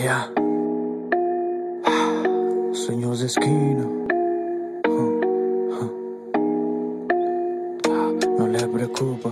Yeah. Sueños de esquina. No le preocupa.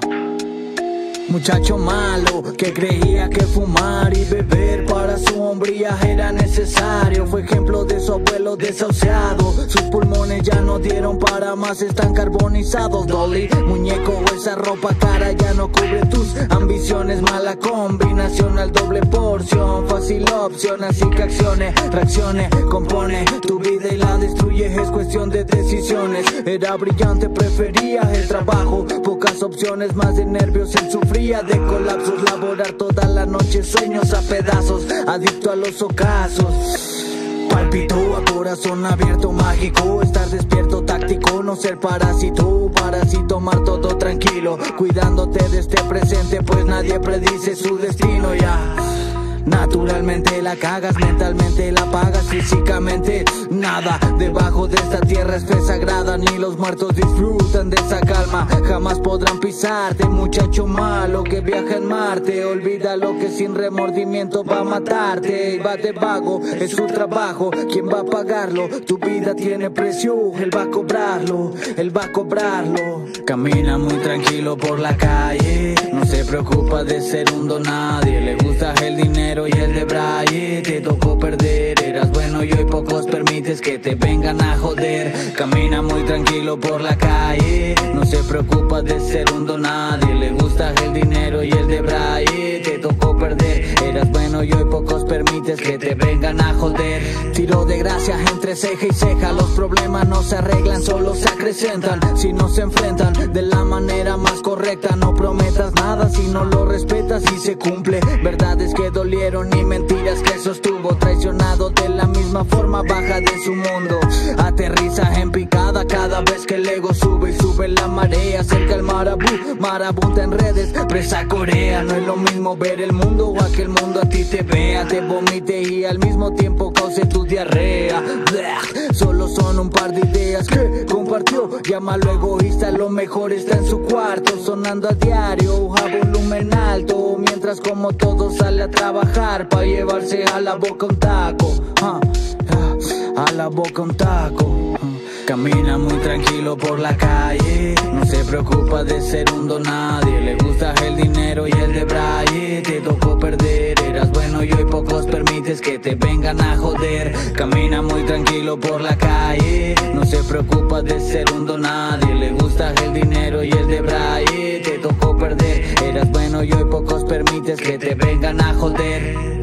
Muchacho malo que creía que fumar y beber para su hombría era necesario. Fue ejemplo de su abuelo desahuciado. Sus pulmones ya no dieron para más, están carbonizados. Dolly, muñeco, esa ropa cara ya no cubre tus ambiciones. Mala combinación al doble porción, fácil opción, así que accione, reaccione, compone tu vida y la destruye. Es cuestión de decisiones. Era brillante, prefería el trabajo, pocas opciones, más de nervios él sufría. De colapsos, laborar toda la noche, sueños a pedazos, adicto a los ocasos. Palpito a corazón abierto, mágico, estar despierto, táctico, no ser parásito, para así tomar todo tranquilo, cuidándote de este presente, pues nadie predice su destino ya. Naturalmente la cagas, mentalmente la pagas, físicamente nada. Debajo de esta tierra es fe sagrada, ni los muertos disfrutan de esa calma. Jamás podrán pisarte, muchacho malo que viaja en Marte. Olvida lo que sin remordimiento va a matarte. Y va de vago, es su trabajo, ¿quién va a pagarlo? Tu vida tiene precio, él va a cobrarlo, él va a cobrarlo. Camina muy tranquilo por la calle, no se preocupa de ser un don nadie. Le gusta el dinero y el de Braille. Te tocó perder, eras bueno y hoy pocos permites que te vengan a joder. Camina muy tranquilo por la calle, no se preocupa de ser un don nadie. Le gusta el dinero y el de Braille. Te tocó perder, eras bueno y hoy pocos permites que te vengan a joder. Tiro de gracia entre ceja y ceja, los problemas no se arreglan, solo se acrecentan si no se enfrentan de la manera más correcta. No prometas nada si no lo respetas y se cumple. Verdades que dolieron y mentiras que sostuvo, traicionado de la misma forma, baja de su mundo. Aterriza en picada cada vez que el ego sube y sube la marea. Cerca el marabunta en redes, presa Corea. No es lo mismo ver el mundo o a que el mundo a ti te vea, te vomite y al mismo tiempo cause tu diarrea. Solo son un par de ideas que compartió, llámalo egoísta, lo mejor está en su cuarto, sonando a diario a volumen alto, mientras como todo sale a trabajar pa' llevarse a la boca un taco, a la boca un taco. Camina muy tranquilo por la calle, no se preocupa de ser un don nadie. Le gusta el dinero y el de Braille. Te tocó perder, eras bueno y hoy pocos permites que te vengan a joder. Camina muy tranquilo por la calle, no se preocupa de ser un don nadie. Le gusta el dinero y el de Braille. Te tocó perder, eras bueno y hoy pocos permites que te vengan a joder.